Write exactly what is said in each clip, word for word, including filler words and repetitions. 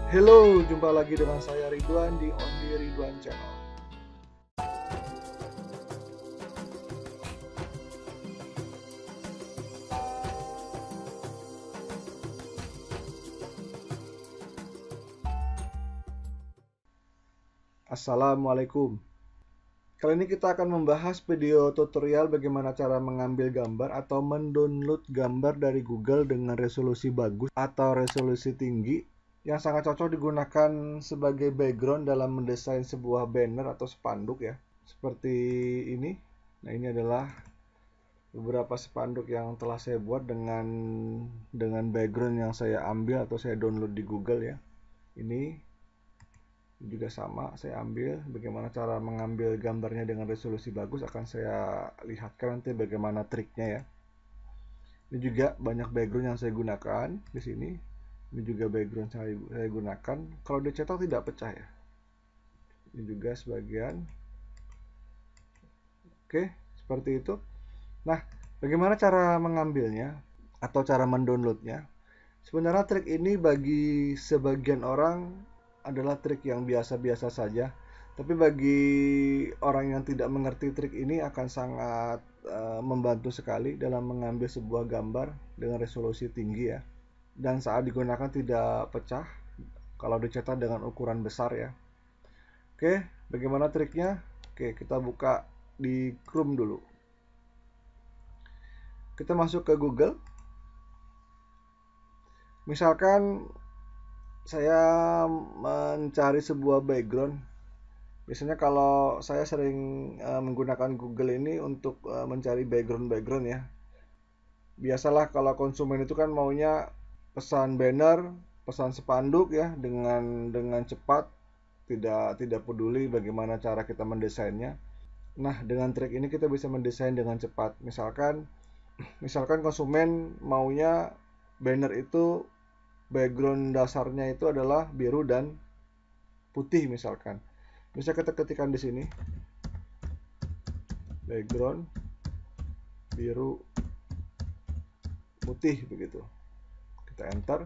Halo, jumpa lagi dengan saya Ridwan di Only Ridwan Channel. Assalamualaikum. Kali ini kita akan membahas video tutorial bagaimana cara mengambil gambar atau mendownload gambar dari Google dengan resolusi bagus atau resolusi tinggi yang sangat cocok digunakan sebagai background dalam mendesain sebuah banner atau spanduk ya. Seperti ini. Nah, ini adalah beberapa spanduk yang telah saya buat dengan dengan background yang saya ambil atau saya download di Google ya. Ini juga sama, saya ambil. Bagaimana cara mengambil gambarnya dengan resolusi bagus akan saya lihatkan nanti bagaimana triknya ya. Ini juga banyak background yang saya gunakan di sini. Ini juga background saya, saya gunakan. Kalau dicetak tidak pecah ya. Ini juga sebagian. Oke, seperti itu. Nah, bagaimana cara mengambilnya atau cara mendownloadnya? Sebenarnya trik ini bagi sebagian orang adalah trik yang biasa-biasa saja. Tapi bagi orang yang tidak mengerti trik ini akan sangat uh, membantu sekali dalam mengambil sebuah gambar dengan resolusi tinggi ya. Dan saat digunakan tidak pecah kalau dicetak dengan ukuran besar ya. Oke, bagaimana triknya? Oke, kita buka di Chrome dulu. Kita masuk ke Google. Misalkan saya mencari sebuah background. Biasanya kalau saya sering uh, menggunakan Google ini untuk uh, mencari background-background ya. Biasalah kalau konsumen itu kan maunya pesan banner, pesan spanduk ya dengan dengan cepat, tidak tidak peduli bagaimana cara kita mendesainnya. Nah, dengan trik ini kita bisa mendesain dengan cepat. Misalkan misalkan konsumen maunya banner itu background dasarnya itu adalah biru dan putih misalkan. Bisa kita ketikkan di sini background biru putih begitu. Kita enter.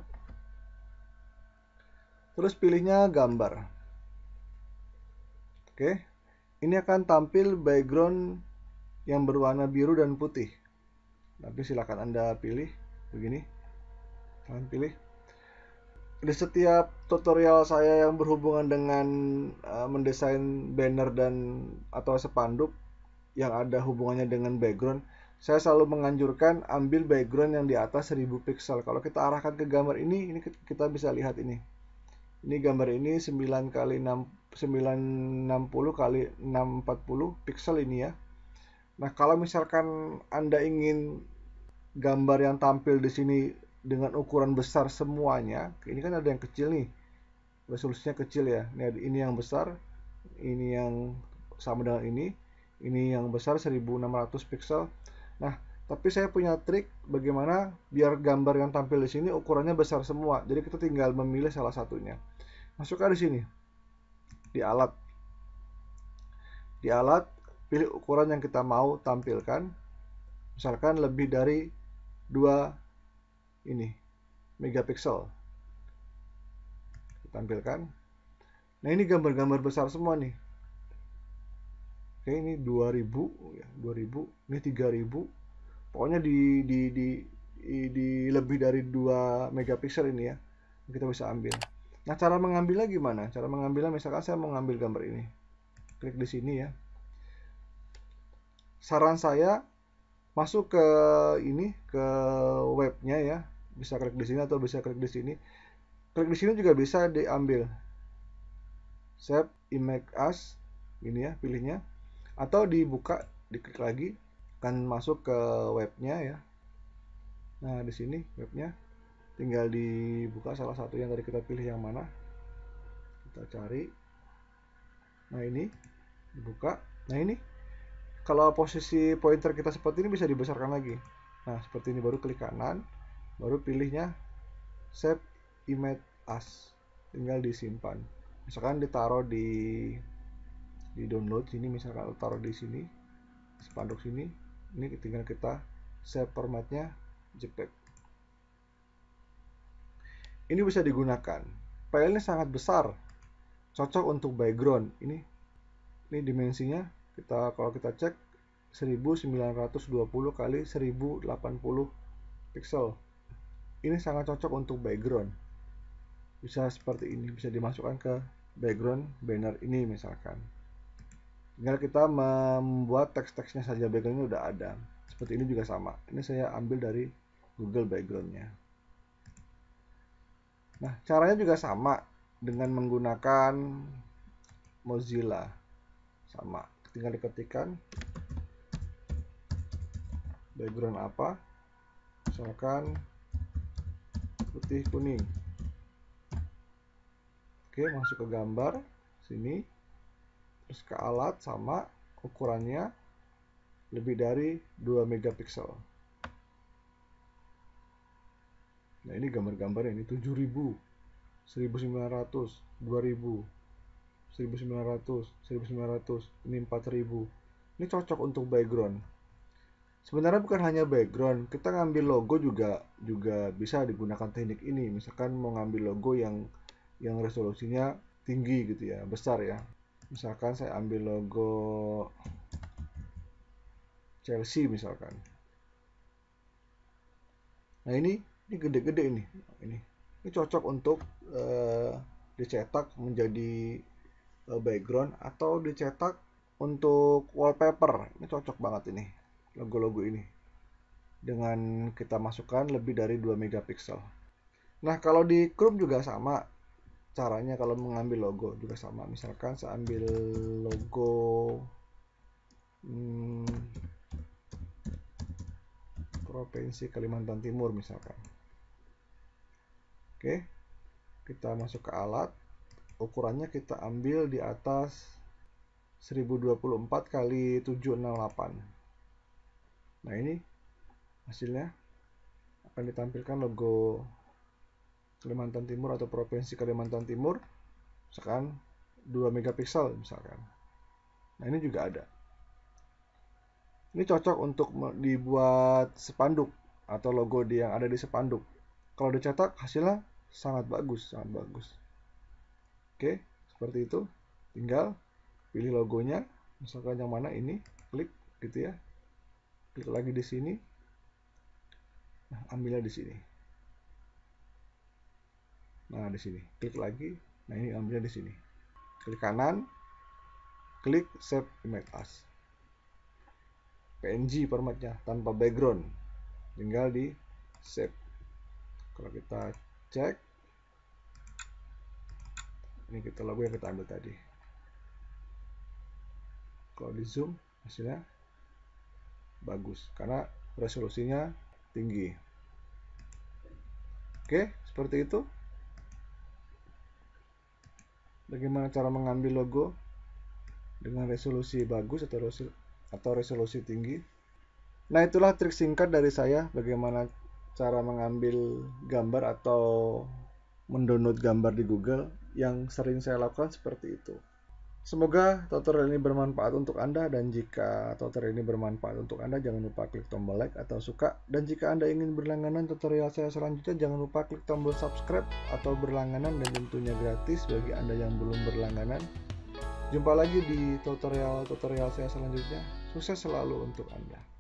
Terus pilihnya gambar. Oke. Ini akan tampil background yang berwarna biru dan putih. Tapi silakan Anda pilih begini. Kalian pilih. Di setiap tutorial saya yang berhubungan dengan uh, mendesain banner dan atau spanduk yang ada hubungannya dengan background, saya selalu menganjurkan ambil background yang di atas seribu pixel. Kalau kita arahkan ke gambar ini, ini kita bisa lihat ini. Ini gambar ini sembilan kali enam sembilan enam puluh kali enam empat puluh pixel ini ya. Nah, kalau misalkan Anda ingin gambar yang tampil di sini dengan ukuran besar semuanya, ini kan ada yang kecil nih, resolusinya kecil ya. Ini, ini yang besar, ini yang sama dengan ini, ini yang besar seribu enam ratus pixel. Nah, tapi saya punya trik bagaimana biar gambar yang tampil di sini ukurannya besar semua. Jadi kita tinggal memilih salah satunya. Masukkan di sini, di alat, di alat, pilih ukuran yang kita mau tampilkan. Misalkan lebih dari dua ini megapiksel tampilkan. Nah, ini gambar-gambar besar semua nih. Oke, ini dua ribu ya, dua ribu, ini tiga ribu. Pokoknya di di di di, di lebih dari dua megapiksel ini ya. Kita bisa ambil. Nah, cara mengambilnya gimana? Cara mengambilnya misalkan saya mau ngambil gambar ini. Klik di sini ya. Saran saya masuk ke ini ke webnya ya. Bisa klik di sini atau bisa klik di sini. Klik di sini juga bisa diambil. Save image as ini ya, pilihnya. Atau dibuka, diklik lagi akan masuk ke webnya ya. Nah, di sini webnya. Tinggal dibuka salah satu yang tadi kita pilih yang mana. Kita cari. Nah, ini dibuka. Nah, ini kalau posisi pointer kita seperti ini bisa dibesarkan lagi. Nah, seperti ini baru klik kanan, baru pilihnya save image as. Tinggal disimpan. Misalkan ditaruh di di download sini, misalkan taruh di sini, spanduk sini. Ini tinggal kita save formatnya J P E G. Ini bisa digunakan. file ini sangat besar, cocok untuk background. Ini ini dimensinya, kita kalau kita cek seribu sembilan ratus dua puluh kali seribu delapan puluh pixel. Ini sangat cocok untuk background. Bisa seperti ini, bisa dimasukkan ke background banner ini misalkan. Tinggal kita membuat teks-teksnya saja, backgroundnya udah ada. Seperti ini juga sama. Ini saya ambil dari Google backgroundnya. Nah, caranya juga sama dengan menggunakan Mozilla. Sama, tinggal diketikkan background apa, misalkan putih kuning. Oke, masuk ke gambar sini, terus ke alat, sama ukurannya lebih dari dua megapiksel. Nah, ini gambar-gambar ini tujuh ribu, seribu sembilan ratus, dua ribu, seribu sembilan ratus, seribu sembilan ratus, ini empat ribu. Ini cocok untuk background. Sebenarnya bukan hanya background, kita ngambil logo juga juga bisa digunakan teknik ini. Misalkan mau ngambil logo yang yang resolusinya tinggi gitu ya, besar ya. Misalkan saya ambil logo Chelsea misalkan. Nah, ini ini gede-gede ini. Ini ini cocok untuk uh, dicetak menjadi uh, background atau dicetak untuk wallpaper. Ini cocok banget ini logo-logo ini. Dengan kita masukkan lebih dari dua megapiksel. Nah, kalau di Chrome juga sama. Caranya kalau mengambil logo juga sama. Misalkan saya ambil logo hmm, Provinsi Kalimantan Timur misalkan. Oke, kita masuk ke alat. Ukurannya kita ambil di atas seribu dua puluh empat kali tujuh enam delapan. Nah, ini hasilnya akan ditampilkan logo Kalimantan Timur atau Provinsi Kalimantan Timur, misalkan dua megapiksel misalkan. Nah, ini juga ada. Ini cocok untuk dibuat spanduk atau logo yang ada di spanduk. Kalau dicetak hasilnya sangat bagus, sangat bagus. Oke, seperti itu. Tinggal pilih logonya, misalkan yang mana ini, klik gitu ya. Klik lagi di sini. Nah, ambilnya di sini. Nah, di sini. Klik lagi. Nah, ini ambilnya di sini. Klik kanan. Klik Save Image As. P N G formatnya tanpa background. Tinggal di save. Kalau kita cek, ini kita logo yang kita ambil tadi. Kalau di zoom, hasilnya bagus karena resolusinya tinggi. Oke, seperti itu. Bagaimana cara mengambil logo dengan resolusi bagus atau resolusi, atau resolusi tinggi. Nah, itulah trik singkat dari saya bagaimana cara mengambil gambar atau mendownload gambar di Google. Yang sering saya lakukan seperti itu. Semoga tutorial ini bermanfaat untuk Anda, dan jika tutorial ini bermanfaat untuk Anda, jangan lupa klik tombol like atau suka. Dan jika Anda ingin berlangganan tutorial saya selanjutnya, jangan lupa klik tombol subscribe atau berlangganan, dan tentunya gratis bagi Anda yang belum berlangganan. Jumpa lagi di tutorial-tutorial saya selanjutnya. Sukses selalu untuk Anda.